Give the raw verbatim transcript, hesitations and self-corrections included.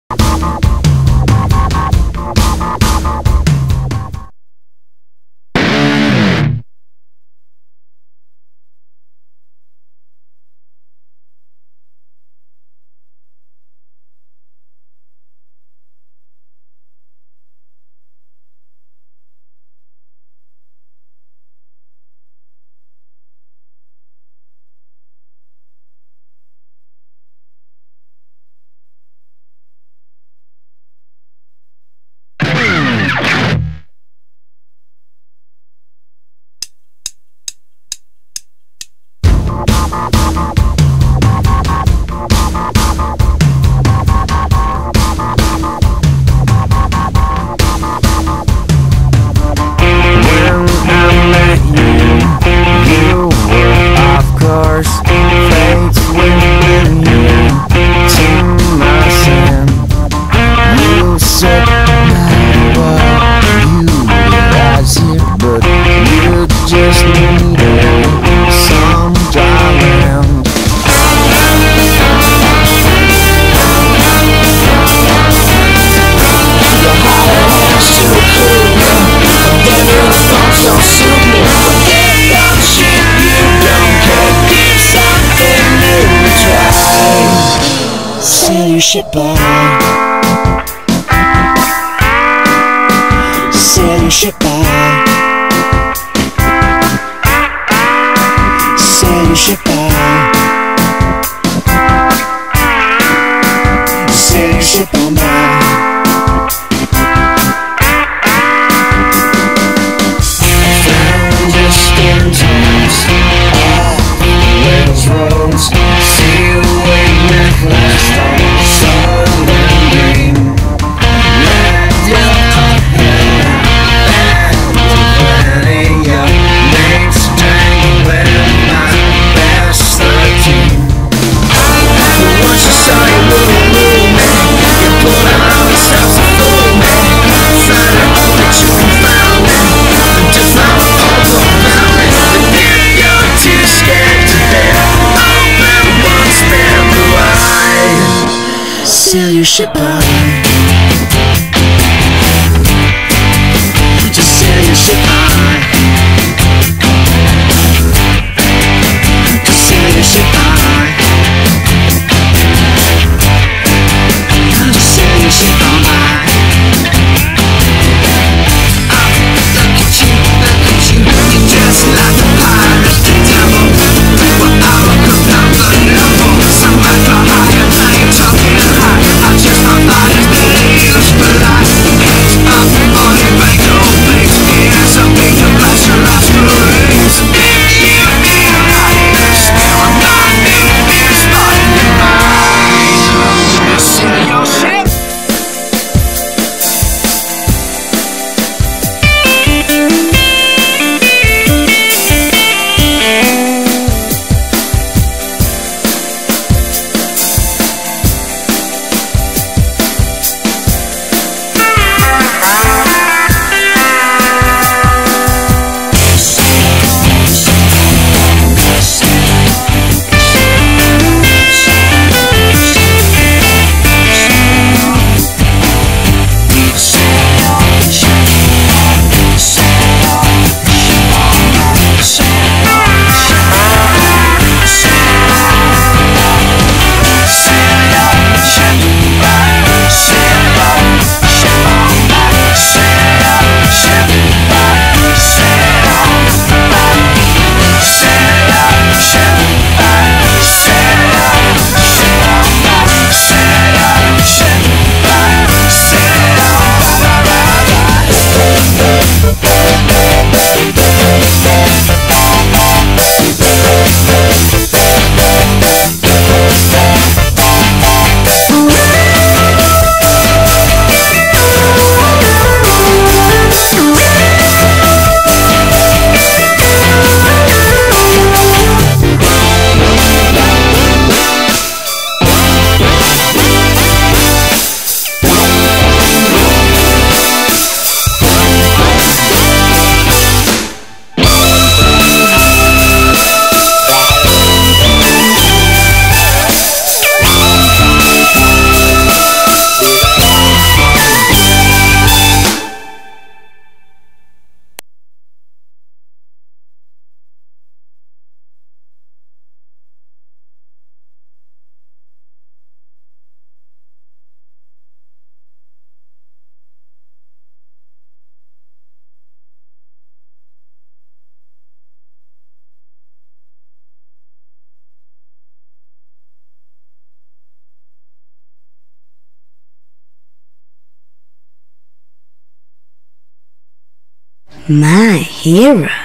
Ship on, sail your ship on, sail your ship on, sail your ship on by. Found your skin tones off Wales roads, see you away with last time. Sail your ship on, just sail your ship on, just sail your ship on, just sail your ship on by. Oh, look at you, look at you, you're just like a pirate, the devil. Well, I will come down the level, somebody fly higher, now you're talking high. I just my body's beating. My hero.